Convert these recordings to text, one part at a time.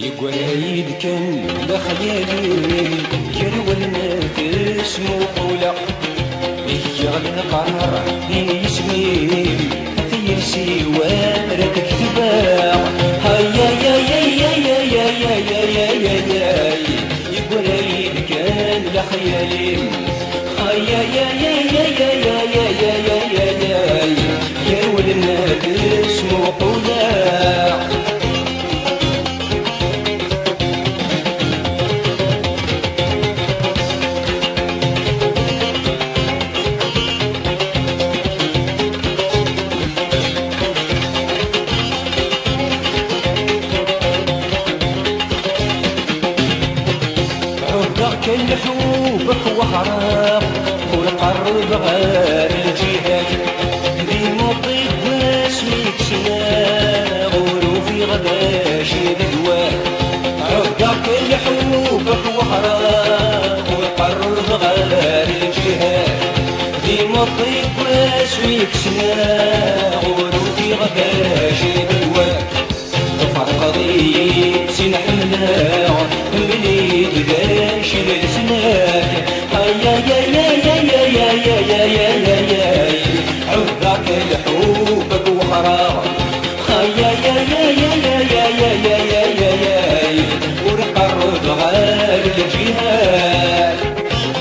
يقعد كان لخيالي يروى النفس مقولة يغلى القرار يسمي تيرسي وارد كتبا هيا يا يا يا يا يا يا يا يا يا يقعد كان لخيالي هيا يا يا يا يا يا يا يا يا يا يروى النفس مقولة كان حبك وحرام والقرب غير الجهاد ذي مطيب اسميك سنا غورو في غداش بدواه عقا كان حبك وحرام والقرب غير الجهاد ذي مطيب اسميك سنا غورو في غداش بدواه فرق ضيق سنحمنا مني بداش لسناك هيا يا يا يا يا يا يا يا يا يا عذاك لحوبك وحرام هيا يا يا يا يا يا يا يا يا يا ونقرب غير الجهاد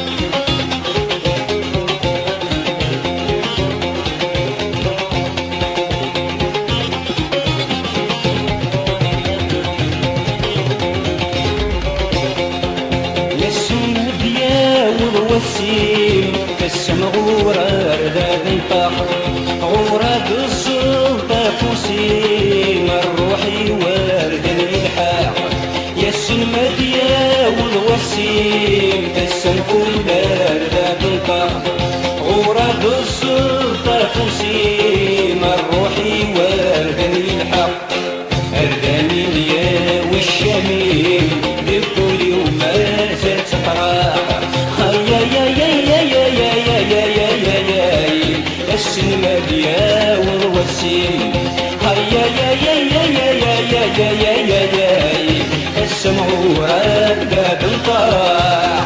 والسيم كالسم غورة رداد الطاق غورة بالسلطة فوسيم الروحي وارد الإلحاق يسن مديا والوسيم كالسم غورة رداد الطاق غورة بالسلطة فوسيم الروحي وارد الإلحاق أرداني اليا والشميم بكل وما زاد تطراق يا يا يا يا يا يا يا يا يا يا السن مديا والوسيم هيا يا يا يا يا يا يا يا يا يا السمع ورداد الطاع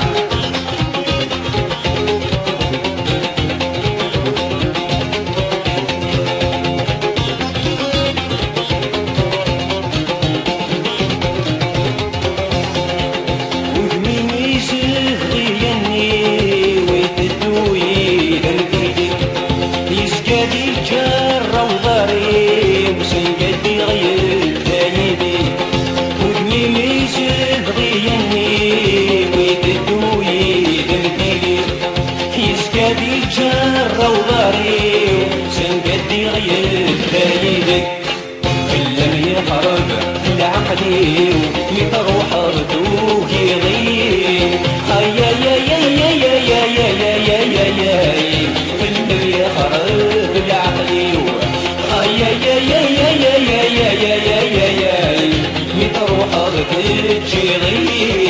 جرة وضاريو سنقدي غير بايدك كلم يخرج العقلي مطروح ردوه يغيب هيا يا يا يا يا يا يا يا يا يا كلم يخرج العقلي هيا يا يا يا يا يا يا يا يا يا مطروح ردوه يغيب